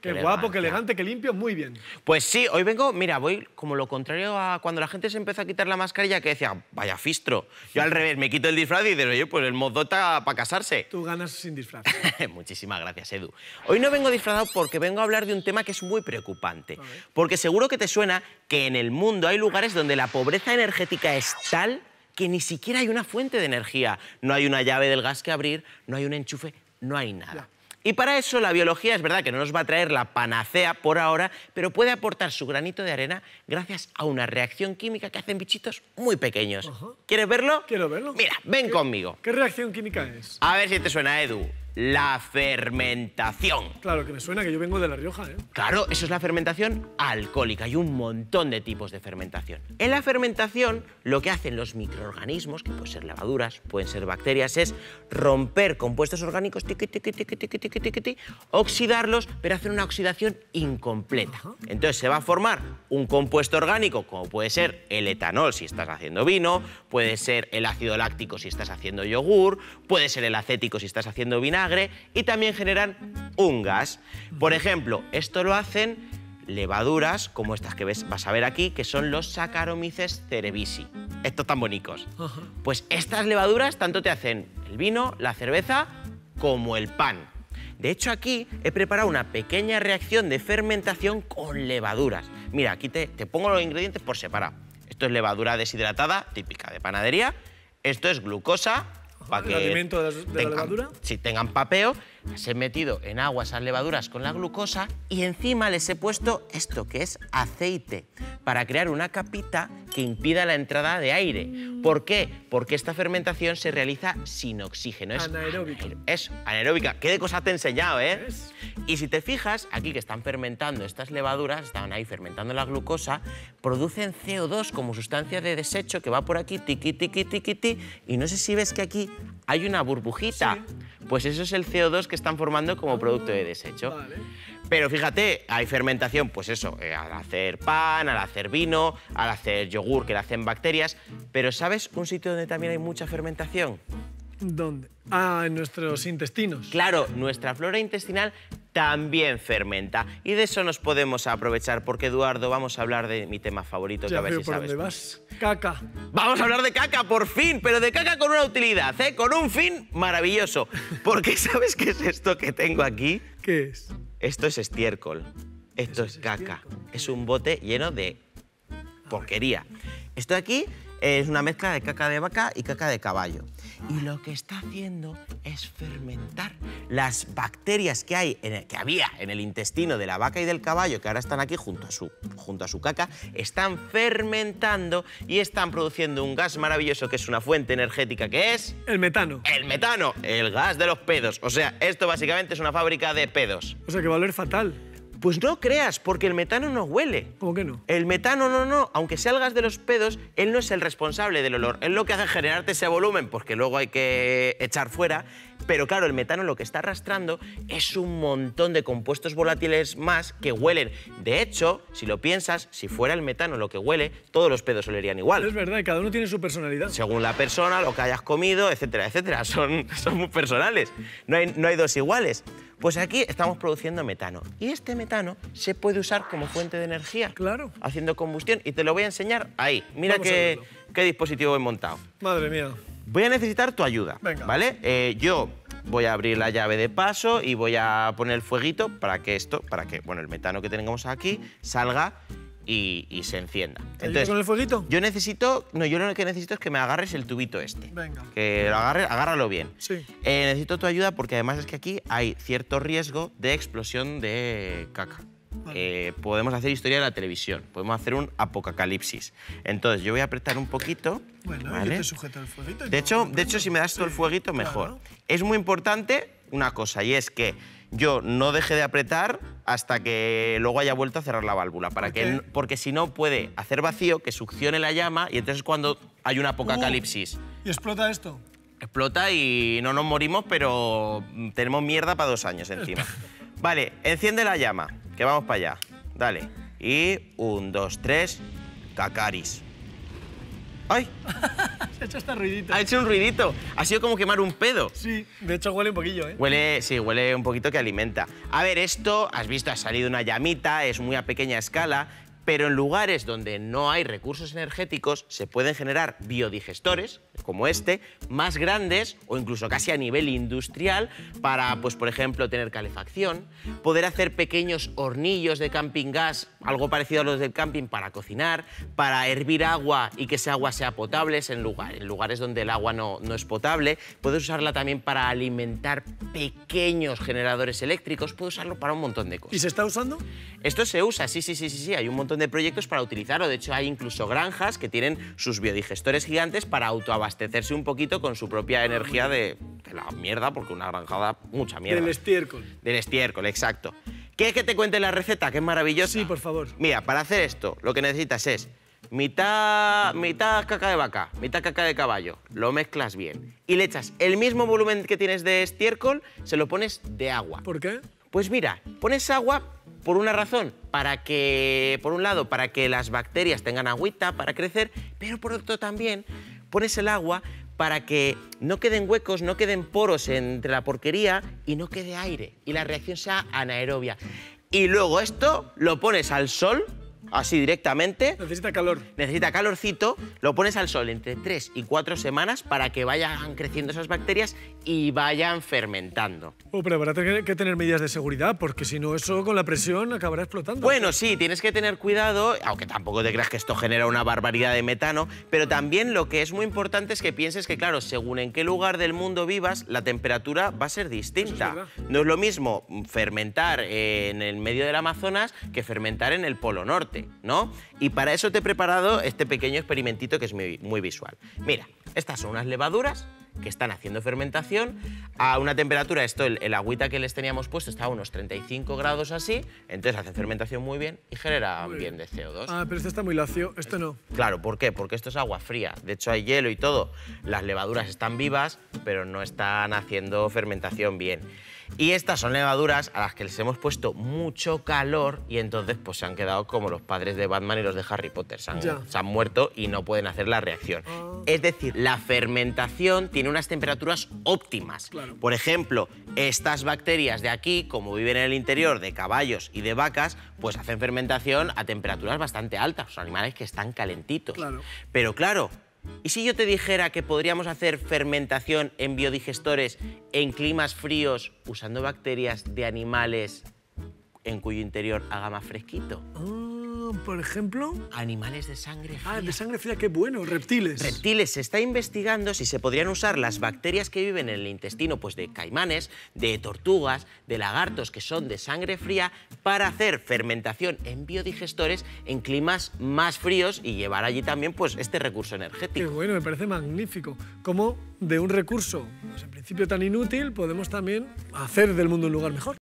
Qué guapo, qué elegante, qué limpio, muy bien. Pues sí, hoy vengo, mira, voy como lo contrario a cuando la gente se empezó a quitar la mascarilla, que decía, vaya fistro. Yo al revés, me quito el disfraz y digo, oye, pues el mozo está para casarse. Tú ganas sin disfraz. Muchísimas gracias, Edu. Hoy no vengo disfrazado porque vengo a hablar de un tema que es muy preocupante. Porque seguro que te suena que en el mundo hay lugares donde la pobreza energética es tal que ni siquiera hay una fuente de energía. No hay una llave del gas que abrir, no hay un enchufe, no hay nada. Ya. Y para eso la biología es verdad que no nos va a traer la panacea por ahora, pero puede aportar su granito de arena gracias a una reacción química que hacen bichitos muy pequeños. ¿Quieres verlo? Quiero verlo. Mira, ven conmigo. ¿Qué reacción química es? A ver si te suena, Edu. La fermentación. Claro, que me suena que yo vengo de La Rioja, ¿eh? Claro, eso es la fermentación alcohólica. Hay un montón de tipos de fermentación. En la fermentación, lo que hacen los microorganismos, que pueden ser levaduras, pueden ser bacterias, es romper compuestos orgánicos, tiqui, tiqui, tiqui, tiqui, tiqui, tiqui, tiqui, oxidarlos, pero hacer una oxidación incompleta. Entonces se va a formar un compuesto orgánico, como puede ser el etanol si estás haciendo vino, puede ser el ácido láctico si estás haciendo yogur, puede ser el acético si estás haciendo vinagre, y también generan un gas. Por ejemplo, esto lo hacen levaduras como estas que vas a ver aquí, que son los Saccharomyces cerevisiae. Estos tan bonitos. Pues estas levaduras tanto te hacen el vino, la cerveza, como el pan. De hecho, aquí he preparado una pequeña reacción de fermentación con levaduras. Mira, aquí te pongo los ingredientes por separado. Esto es levadura deshidratada, típica de panadería. Esto es glucosa, para que ¿El alimento de la levadura? Si tengan papeo, les he metido en agua esas levaduras con la glucosa y encima les he puesto esto, que es aceite, para crear una capita que impida la entrada de aire. ¿Por qué? Porque esta fermentación se realiza sin oxígeno. Es anaeróbica. Es anaeróbica. ¿Qué de cosas te he enseñado, eh? ¿Ves? Y si te fijas, aquí que están fermentando estas levaduras, están ahí fermentando la glucosa, producen CO2 como sustancia de desecho que va por aquí, tiqui, tiqui, tiqui, tiqui, y no sé si ves que aquí hay una burbujita. Sí. Pues eso es el CO2 que están formando como producto de desecho. Vale. Pero fíjate, hay fermentación, pues eso, al hacer pan, al hacer vino, al hacer yogur, que le hacen bacterias. Pero ¿sabes un sitio donde también hay mucha fermentación? ¿Dónde? Ah, en nuestros intestinos. Claro, nuestra flora intestinal también fermenta. Y de eso nos podemos aprovechar, porque, Eduardo, vamos a hablar de mi tema favorito, que a ver si sabes. ¿Por dónde vas? Caca. Vamos a hablar de caca, por fin, pero de caca con una utilidad, ¿eh? Con un fin maravilloso. Porque ¿sabes qué es esto que tengo aquí? ¿Qué es? Esto es estiércol. Esto es caca. Es un bote lleno de porquería. Esto de aquí es una mezcla de caca de vaca y caca de caballo. Y lo que está haciendo es fermentar las bacterias que había en el intestino de la vaca y del caballo, que ahora están aquí junto a su caca, están fermentando y están produciendo un gas maravilloso que es una fuente energética, que es... El metano. El metano, el gas de los pedos. O sea, esto básicamente es una fábrica de pedos. O sea, que va a oler fatal. Pues no creas, porque el metano no huele. ¿Cómo que no? El metano no. Aunque sea el gas de los pedos, él no es el responsable del olor. Él lo que hace es generarte ese volumen, porque luego hay que echar fuera. Pero claro, el metano lo que está arrastrando es un montón de compuestos volátiles más que huelen. De hecho, si lo piensas, si fuera el metano lo que huele, todos los pedos olerían igual. Es verdad, y cada uno tiene su personalidad. Según la persona, lo que hayas comido, etcétera, etcétera. Son muy personales. No hay dos iguales. Pues aquí estamos produciendo metano. Y este metano se puede usar como fuente de energía. Claro. Haciendo combustión. Y te lo voy a enseñar ahí. Mira qué dispositivo he montado. Madre mía. Voy a necesitar tu ayuda. Venga. ¿Vale? Yo voy a abrir la llave de paso y voy a poner el fueguito para que bueno, el metano que tengamos aquí salga y se encienda. ¿Te ayudo con el fueguito? Yo lo que necesito es que me agarres el tubito este. Venga. Que lo agárralo bien. Sí. Necesito tu ayuda porque además es que aquí hay cierto riesgo de explosión de caca. Vale. Podemos hacer historia de la televisión, podemos hacer un apocalipsis. Entonces yo voy a apretar un poquito. Bueno, ¿vale? yo te sujeto el fueguito. De hecho, si me das todo el fueguito, mejor. Claro. Es muy importante una cosa, y es que yo no deje de apretar hasta que luego haya vuelto a cerrar la válvula, porque si no puede hacer vacío, que succione la llama, y entonces cuando hay un apocalipsis... ¿Y explota esto? Explota y no nos morimos, pero tenemos mierda para 2 años encima. Vale, enciende la llama, que vamos para allá. Dale. Y 1, 2, 3, cacaris. ¡Ay! Se ha hecho hasta ruidito. Ha hecho un ruidito. Ha sido como quemar un pedo. Sí, de hecho huele un poquillo, ¿eh? Huele, sí, huele un poquito que alimenta. A ver, esto, has visto, ha salido una llamita, es muy a pequeña escala, pero en lugares donde no hay recursos energéticos se pueden generar biodigestores, como este, más grandes o incluso casi a nivel industrial para, pues, por ejemplo, tener calefacción, poder hacer pequeños hornillos de camping gas, algo parecido a los del camping, para cocinar, para hervir agua y que esa agua sea potable en lugares donde el agua no es potable. Puedes usarla también para alimentar pequeños generadores eléctricos, puedes usarlo para un montón de cosas. ¿Y se está usando? Esto se usa, sí, hay un montón de proyectos para utilizarlo. De hecho, hay incluso granjas que tienen sus biodigestores gigantes para autoabastecerse un poquito con su propia energía de la mierda, porque una granja da mucha mierda. Del estiércol. Del estiércol, exacto. ¿Quieres que te cuente la receta, que es maravillosa? Sí, por favor. Mira, para hacer esto, lo que necesitas es mitad caca de vaca, mitad caca de caballo. Lo mezclas bien y le echas el mismo volumen que tienes de estiércol, se lo pones de agua. ¿Por qué? Pues mira, pones agua por una razón, para que, por un lado, para que las bacterias tengan agüita para crecer, pero por otro también pones el agua para que no queden huecos, no queden poros entre la porquería y no quede aire y la reacción sea anaerobia. Y luego esto lo pones al sol, así directamente. Necesita calor. Necesita calorcito, lo pones al sol entre 3 y 4 semanas para que vayan creciendo esas bacterias y vayan fermentando. Oh, pero habrá que tener medidas de seguridad, porque si no, eso con la presión acabará explotando. Bueno, sí, tienes que tener cuidado, aunque tampoco te creas que esto genera una barbaridad de metano, pero también lo que es muy importante es que pienses que, claro, según en qué lugar del mundo vivas, la temperatura va a ser distinta. Eso es verdad. No es lo mismo fermentar en el medio del Amazonas que fermentar en el Polo Norte, ¿no? Y para eso te he preparado este pequeño experimentito que es muy visual. Mira, estas son unas levaduras que están haciendo fermentación a una temperatura, el agüita que les teníamos puesto está a unos 35 grados así, entonces hacen fermentación muy bien y generan bien de CO2. Ah, pero este está muy lacio, este no. Claro, ¿por qué? Porque esto es agua fría, de hecho hay hielo y todo, las levaduras están vivas, pero no están haciendo fermentación bien. Y estas son levaduras a las que les hemos puesto mucho calor y entonces pues se han quedado como los padres de Batman y los de Harry Potter, se han muerto y no pueden hacer la reacción. Es decir, la fermentación tiene unas temperaturas óptimas. Claro. Por ejemplo, estas bacterias de aquí, como viven en el interior de caballos y de vacas, pues hacen fermentación a temperaturas bastante altas, son animales que están calentitos. Claro. Pero claro, ¿y si yo te dijera que podríamos hacer fermentación en biodigestores en climas fríos usando bacterias de animales en cuyo interior haga más fresquito? Por ejemplo. Animales de sangre fría. Ah, de sangre fría, qué bueno, reptiles. Reptiles. Se está investigando si se podrían usar las bacterias que viven en el intestino pues de caimanes, de tortugas, de lagartos que son de sangre fría para hacer fermentación en biodigestores en climas más fríos y llevar allí también pues este recurso Qué energético. bueno, me parece magnífico. Como de un recurso, pues, en principio tan inútil, podemos también hacer del mundo un lugar mejor.